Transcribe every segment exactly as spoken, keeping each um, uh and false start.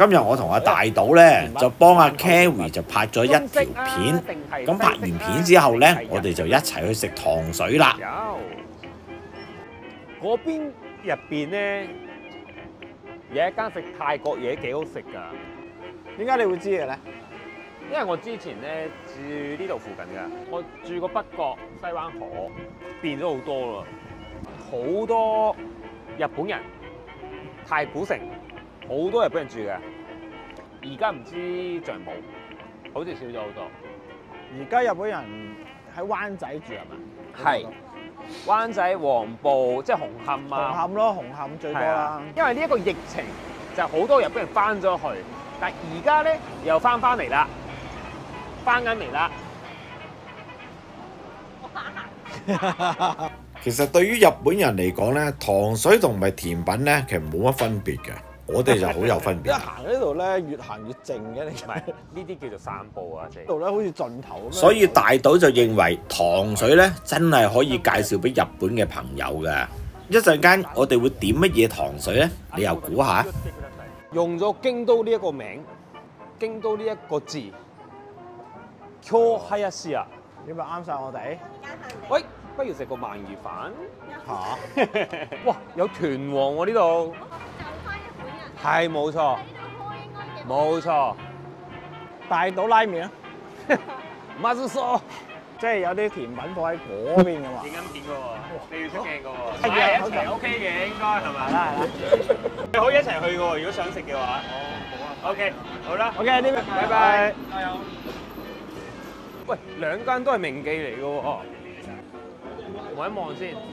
今日我同阿大島咧就幫阿 Carrie 就拍咗一條片，咁拍完片之後咧，我哋就一齊去食糖水啦。 嗰邊入邊咧有一間食泰國嘢幾好食㗎。 點解你會知嘅咧？ 因為我之前咧住呢度附近㗎，我住過北角西灣河，變咗好多啦，好多日本人，太古城好多日本人住嘅，而家唔知仲冇，好似少咗好多。 而家日本人喺灣仔住係咪？ 係灣仔、黃埔，即係紅磡啊。 紅磡咯，紅磡最多啦。 因為呢一個疫情就好多日本人翻咗去，但係而家咧又翻翻嚟啦。翻緊嚟啦！ 其實對於日本人嚟講咧，糖水同埋甜品咧，其實冇乜分別嘅。我哋就好有分別。 一行呢度咧，越行越靜嘅，你唔係呢啲叫做散步啊，即係呢度咧好似盡頭咁。 所以大島就認為糖水咧，真係可以介紹俾日本嘅朋友嘅。一陣間我哋會點乜嘢糖水咧？你又估下？ 用咗京都呢一個名，京都呢一個字。Q 係一絲啊！ 點解啱晒我哋？ 喂，不如食個鰻魚飯嚇！ 哇，有豚王喎呢度。係冇錯，冇錯。 大島拉麵啊！ 馬蘇蘇， 即係有啲甜品放喺嗰邊㗎嘛。 影緊片㗎喎，你要出鏡㗎喎。 係嘅， 一齊 OK 嘅應該係咪？ 係啦係啦。 你可以一齊去㗎喎，如果想食嘅話。哦，好啊。OK，好啦。 OK，呢邊拜拜。加油！喂，兩間都係名記嚟嘅喎，望一望先。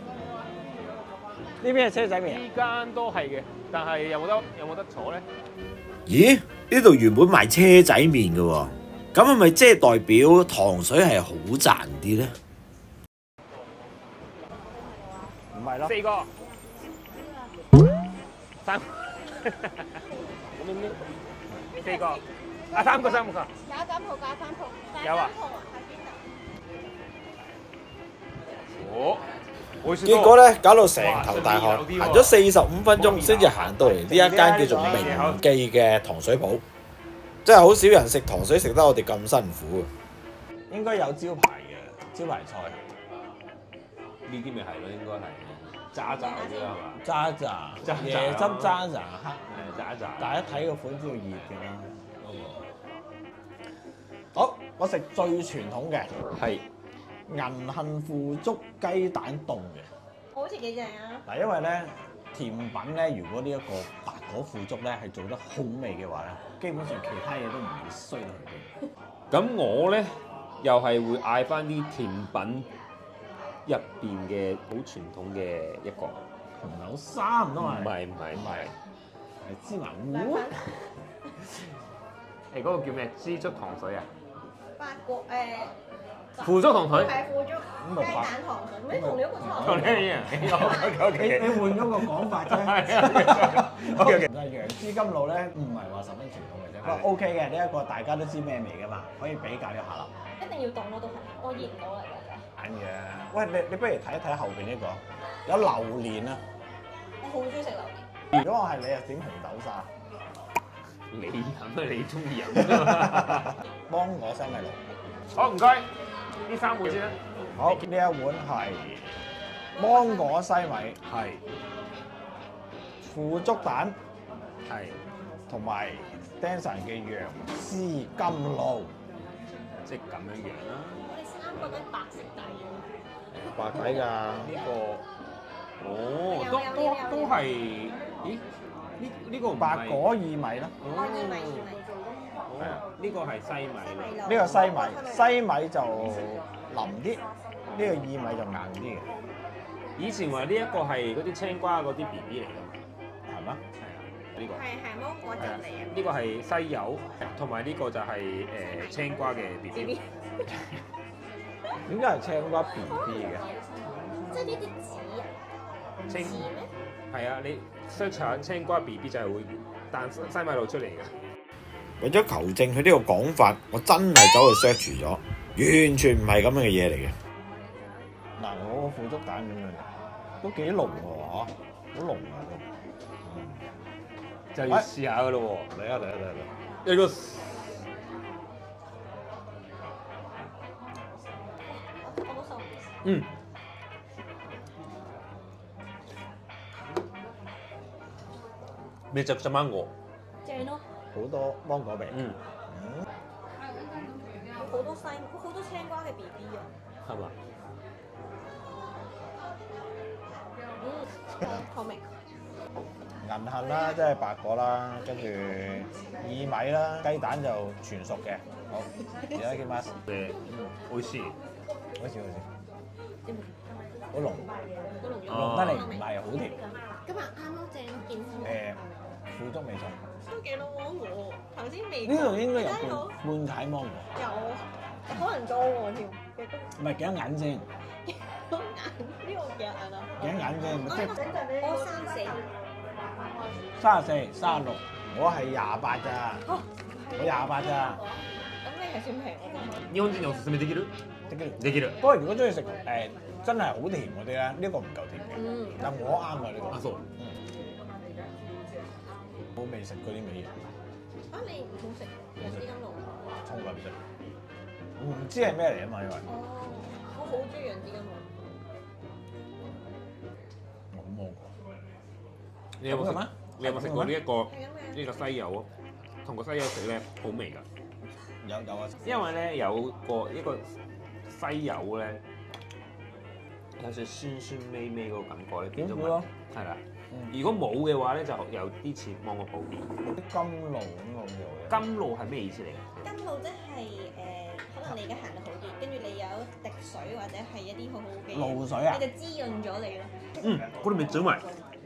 呢邊係車仔麵。 呢間都係嘅，但係有冇得有冇得坐咧？ 咦？呢度原本賣車仔麵嘅喎，咁係咪即係代表糖水係好賺啲咧？ 唔係咯。 四個。三。四個。啊，三個三個。 假枕鋪假三鋪。 有啊。哦。 結果咧，搞到成頭大汗，行咗四十五分鐘先至行到嚟呢一間叫做名記嘅糖水鋪。真係好少人食糖水食得我哋咁辛苦啊！ 應該有招牌嘅招牌菜。 呢啲咪係咯，應該係渣渣嗰啲啦，係嘛？ 渣渣、椰汁渣渣黑， 誒渣渣。 大家睇個款知道熱嘅啦。好，我食最傳統嘅係銀杏腐竹雞蛋凍嘅。 好似幾正啊！ 嗱，因為咧甜品咧，如果呢一個白果腐竹咧係做得好味嘅話咧，基本上其他嘢都唔會衰到去邊。 咁我咧又係會嗌翻啲甜品入邊嘅好傳統嘅一個紅柳沙唔通係？ 唔係唔係唔係， 係芝麻糊。 誒嗰個叫咩？枝竹糖水啊？ 八國誒腐竹糖水。 係腐竹雞蛋糖水，咩同你一個差唔多。 同你一樣。 你你換咗個講法啫。 OK OK。 嗱，楊枝甘露咧唔係話十分傳統嘅啫，不過 OK 嘅呢一個大家都知咩味噶嘛，可以比較一下啦。 一定要凍咯，都係我熱唔到嚟㗎。 揀嘅，喂你你不如睇一睇後邊呢個有榴蓮啊！ 我好中意食榴蓮。 如果我係你啊，點紅豆沙？ 你飲啊，你中意飲啊！ 芒果西米露。 好唔該，呢三碗先啦。 好，呢一碗係芒果西米， 係腐竹蛋， 係同埋 Danson 嘅楊枝甘露， 即係咁樣樣啦。 我哋三個都係白色底嘅。 白底㗎。 呢個哦，都都都係，咦？呢呢個唔係白果薏米啦。 我薏米薏米做咯。 係啊，呢個係西米嚟。 呢個西米，西米就腍啲，呢個薏米就硬啲嘅。 以前話呢一個係嗰啲青瓜嗰啲 B B 嚟㗎嘛， 係咩？ 係啊，呢個係係芒果汁嚟嘅。 呢個係西柚，同埋呢個就係誒青瓜嘅 B B。 點解係青瓜 B B 嘅？ 即係呢啲籽啊？ 青籽咩？ 係啊，你 search 下青瓜 B B 就係會彈西米露出嚟嘅。 為咗求證佢呢個講法，我真係走去 search 咗，完全唔係咁樣嘅嘢嚟嘅。 嗱，我個腐竹蛋咁樣，都幾濃喎，嚇，好濃啊都。 就要試下噶咯喎。 嚟啊嚟啊嚟啊！ 一個我都受。 嗯，めちゃくちゃマンゴ正咯， 好多芒果味。 ー。嗯， 好多西，好多青瓜嘅 B B 啊。 係嘛？ 嗯，好味。 銀杏啦，即係白果啦，跟住薏米啦，雞蛋就全熟嘅。好，而家叫乜？ で、美味しい。 好似好似點好濃， 都濃咗。 濃得嚟唔係好甜。 今日啱啱正健康。 誒，腐竹味重。 都幾多芒果，頭先未。 呢度應該有睇到半半解芒果， 有，可能多喎添。幾多？ 唔係幾多銀先？ 幾多眼？呢個幾多眼啊？ 幾多銀先？即係我三四。 三十四、三十六，我係廿八咋，我廿八咋。 咁你係算平我日本人におすすめできる？ 的嘅。 できる。 不過如果中意食誒真係好甜嗰啲咧，呢個唔夠甜嘅。 嗯。 但我啱啊呢個。 啊，そう。 嗯。我未食過啲味嘢， 啊，你唔好食楊枝甘露。 從來唔食。唔知係咩嚟啊嘛，因為哦，我好中意楊枝甘露。 我冇摸過。 你有冇食？你有冇食過呢一個係咁嘅。 呢個西柚啊？同個西柚食咧好味㗎。 有有啊。 因為咧有個一個西柚咧，有少酸酸味味嗰個感覺咧，變咗點咯？ 係啦。 嗯如果冇嘅話咧，就有啲似芒果布啲。 啲甘露咁樣嘅。 甘露係咩意思嚟嘅？ 甘露即係誒，可能你而家行得好啲，跟住你有滴水或者係一啲好好嘅嘢， 露水啊你就滋潤咗你咯。 嗯，これめっちゃうまい。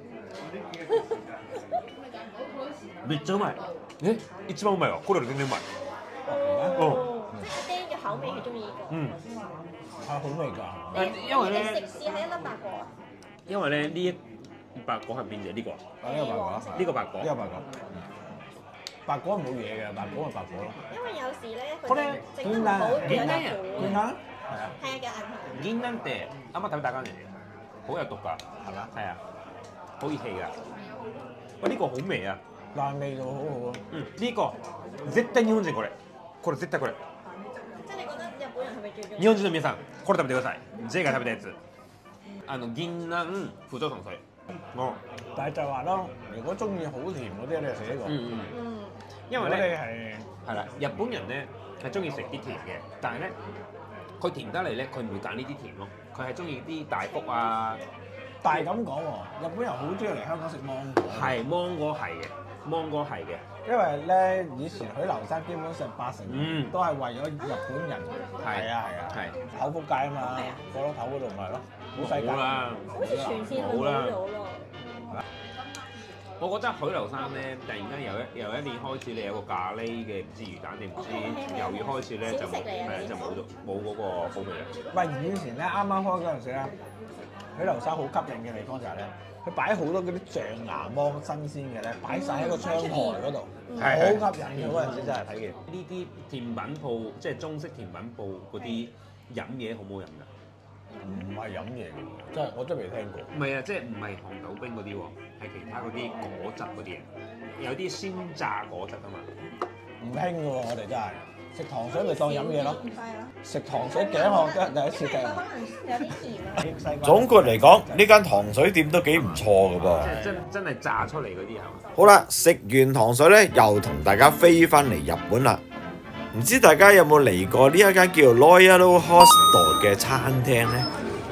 めっちゃうまい。え、一番うまいわ。これより全然うまい。 哦，即係爹嘅口味佢中意呢個。 嗯， 係好味㗎。 你因為咧你食試下一粒白果啊。 因為咧呢一白果係邊隻？呢個啊？ 啊呢個白果啊， 呢個白果呢個白果。白果冇嘢嘅，白果係白果咯。 因為有時咧佢これ整得唔好，有見啦得苦。 見啦，係啊， 係啊，嘅銀杏。 銀杏ってあんま食べたらあかんねん。好有毒㗎， 係嘛？ 係啊，好熱氣㗎。喂，呢個好味啊！ 但係味道好好啊。 嗯，呢個絶対日本人これ。これ絶対これ。 即係你覺得日本人係咪最中意？ 日本人の皆さん、これ食べてください。J が食べたやつ。あの銀杏腐竹糖水。我但係就係話咯，如果中意好甜嗰啲，你就食呢個。 嗯嗯， 嗯。 因為如果你咧係係啦，日本人咧係中意食啲甜嘅，但係咧佢甜得嚟咧，佢唔會揀呢啲甜咯，佢係中意啲大福啊。 但係咁講喎，日本人好中意嚟香港食芒果。 係芒果係嘅，芒果係嘅。 因為咧，以前許留山基本上八成嗯都係為咗日本人。 係係啊係啊。 係口福街啊嘛，角落頭嗰度咪咯，好世界。 好啦， 好似全線去冇咗咯。 我覺得許留山咧，突然間由一由一年開始，你有個咖喱嘅唔知魚蛋定唔知魷魚開始咧，就冇係啊，就冇咗冇嗰個好味啦。 喂，以前咧啱啱開嗰陣時咧，許留山好吸引嘅地方就係咧，佢擺好多嗰啲象牙芒新鮮嘅咧，擺晒喺個窗台嗰度，好係係吸引嘅嗰陣時真係睇見。 呢啲甜品鋪，即係中式甜品鋪嗰啲飲嘢好唔好飲㗎？ 唔係飲嘢嘅，真係我真係未聽過。 唔係啊，即係唔係紅豆冰嗰啲喎，係其他嗰啲果汁嗰啲嘢，有啲鮮榨果汁啊嘛。 唔興嘅喎，我哋真係食糖水咪當飲嘢咯。 係啊。 食糖水頸項真係第一次聽。 佢可能有啲甜啊。 總括嚟講，呢間糖水店都幾唔錯嘅噃。 即係真真係榨出嚟嗰啲係嘛？ 好啦，食完糖水咧，又同大家飛翻嚟日本啦。唔知大家有冇嚟過呢一間叫 Royal Hostel 嘅餐廳呢？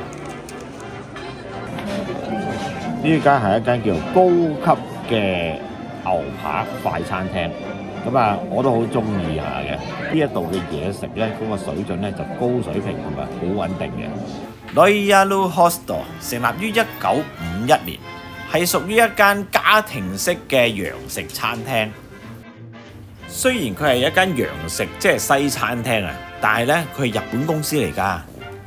呢間係一間叫高級嘅牛扒快餐廳。咁啊，我都好中意下嘅。呢一度嘅嘢食咧，嗰、那個水準咧就高水平同埋好穩定嘅。Royal Hostel 成立於一九五一年，係屬於一間家庭式嘅洋食餐廳。雖然佢係一間洋食即係西餐廳啊，但係咧佢係日本公司嚟㗎。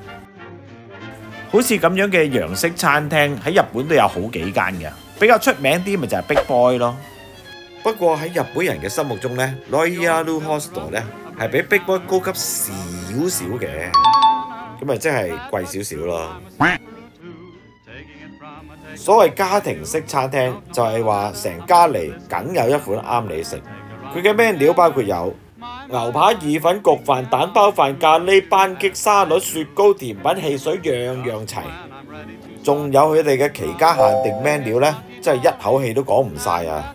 好似咁樣嘅洋式餐廳喺日本都有好幾間嘅，比較出名啲咪就係 Big Boy 咯。不過喺日本人嘅心目中咧 ，Royal Hostel 咧係比 Big Boy 高級少少嘅，咁咪即係貴少少咯。 所謂家庭式餐廳就係話成家嚟梗有一款啱你食。佢嘅 menu 包括有牛扒、意粉、焗飯、蛋包飯、咖喱、班戟、沙律、雪糕、甜品、汽水，樣樣齊。仲有佢哋嘅期間限定 menu 呢，真係一口氣都講唔晒啊！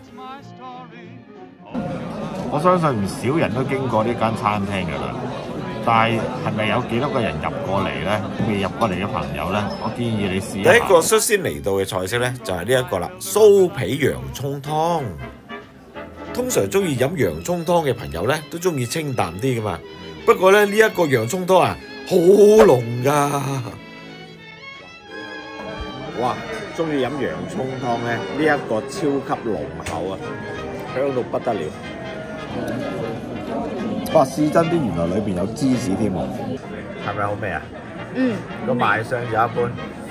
我相信唔少人都經過呢間餐廳㗎啦，但係係咪有幾多個人入過嚟呢？未入過嚟嘅朋友呢，我建議你試下。 第一個率先嚟到嘅菜式呢，就係呢一個啦，酥皮洋葱湯。通常中意飲洋葱湯嘅朋友呢，都中意清淡啲㗎嘛。不過咧，呢一個洋葱湯啊，好濃㗎。 哇！中意飲洋葱湯咧，呢、這、一個超級濃厚啊，香到不得了。哇！試真啲，原來裏邊有芝士添喎，係咪好味啊？嗯，個賣相就一般。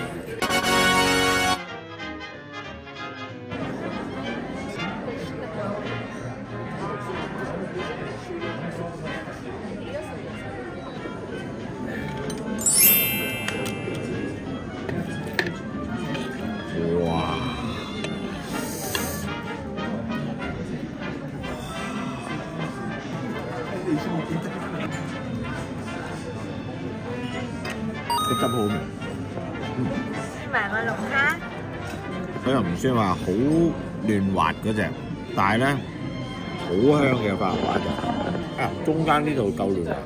個汁好味，嗯， 埋個龍蝦， 佢又唔算話好嫩滑嗰隻，但係咧好香嘅花花就，啊中間呢度夠嫩滑，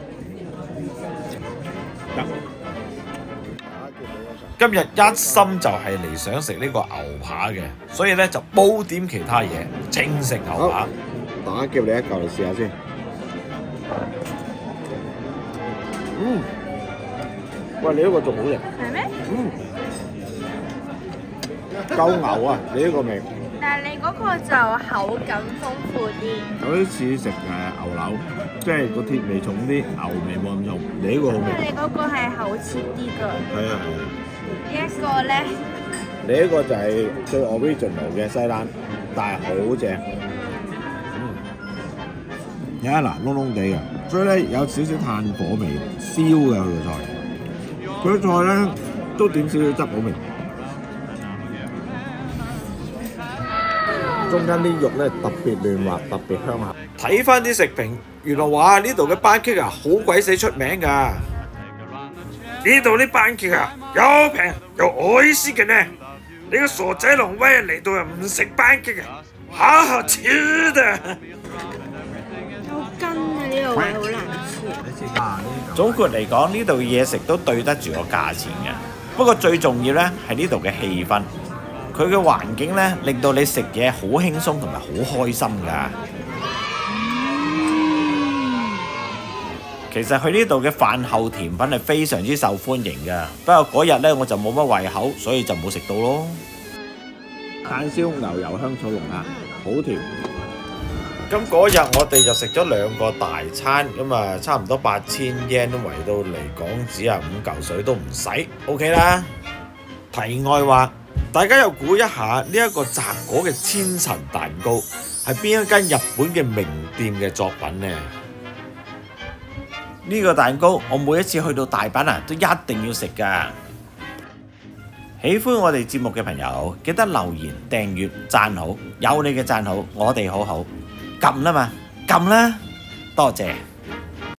得。 今日一心就係嚟想食呢個牛扒嘅，所以咧就冇點其他嘢，清食牛扒。 打叫你一嚿嚟試下先。嗯，喂，你呢個仲好食。 係咩？ 嗯，夠牛啊！你呢個味。 但係你嗰個就口感豐富啲。 有啲似食誒牛柳，即係個鐵味重啲，牛味冇咁重。你呢個好味。 你嗰個係厚切啲㗎。 係啊係啊。 呢一個咧？ 你呢個就係最 original 嘅西蘭，但係好正。有一嗱燶燶地嘅，所以咧有少少炭火味，燒嘅佢個菜。佢個菜咧都點少少汁好味。中間啲肉咧特別嫩滑，特別香口。 睇翻啲食評，原來話呢度嘅班戟啊好鬼死出名㗎。呢度啲班戟啊又平又愛斯嘅呢。你個傻仔龍威嚟到又唔食班戟啊，下下切啊！ 好筋啊！呢個位好難切。 總括嚟講，呢度嘅嘢食都對得住個價錢嘅。不過最重要呢係呢度嘅氣氛，佢嘅環境呢令到你食嘢好輕鬆同埋好開心㗎。其實佢呢度嘅飯後甜品係非常之受歡迎㗎。不過嗰日呢我就冇乜胃口，所以就冇食到咯。 炭燒牛油香草龍蝦，好甜。 咁嗰日我哋就食咗兩個大餐，咁啊差唔多八千 yen 都圍到嚟港紙啊，五嚿水都唔使 ，OK 啦。題外話，大家又估一下呢一個摘果嘅千層蛋糕係邊一間日本嘅名店嘅作品呢？呢個蛋糕我每一次去到大阪啊，都一定要食㗎。喜歡我哋節目嘅朋友，記得留言、訂閱、讚好，有你嘅讚好，我哋好好。撳啦嘛，撳啦，多謝。